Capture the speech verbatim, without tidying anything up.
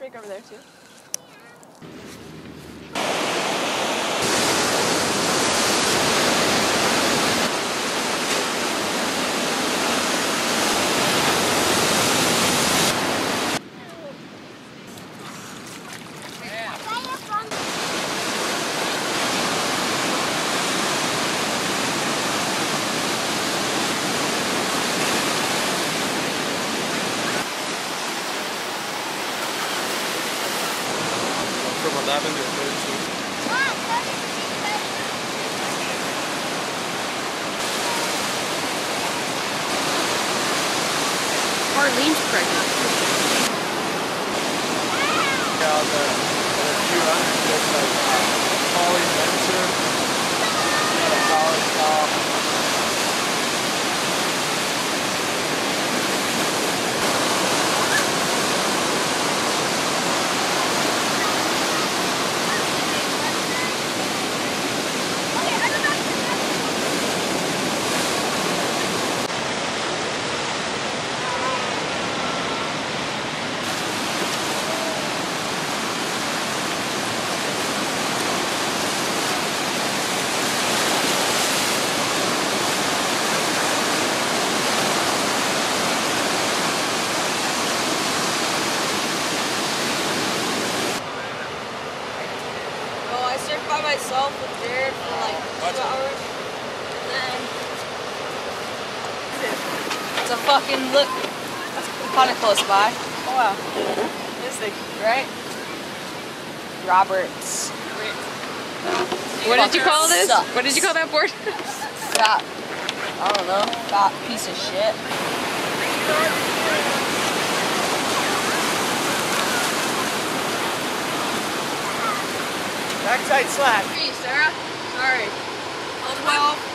rink over there too. From eleven to thirteen. Marlene's pregnant. Yeah, the, the two hundred kids like uh, Polly Benson, the college top. I surfed by myself with Jared for like two hours, and then it's a fucking look. That's kind of close by. Oh wow, this thing, right? Roberts. What did you call this? Sucks. What did you call that board? Fat. I don't know. Fat piece of shit. Backside slap. Hey, Sarah. Sorry. twelve.